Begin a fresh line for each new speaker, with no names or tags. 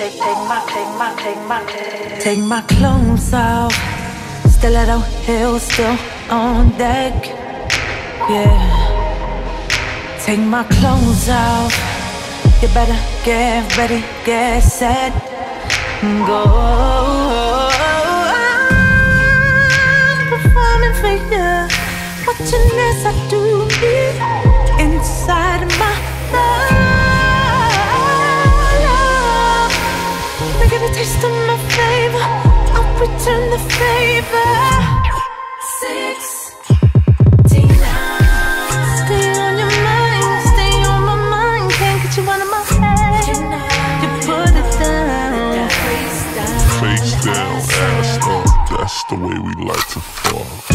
Take my clothes off. Stiletto heels still on deck. Yeah. Take my clothes off. You better get ready, get set, go. I'm performing for you, watching as I do me inside of my love. Can I get a taste of my flavor? I'll return the favor. 69. Stay on your mind, stay on my mind. Can't get you out of my head. You put it down,
Face down, ass up. That's the way we like to fall.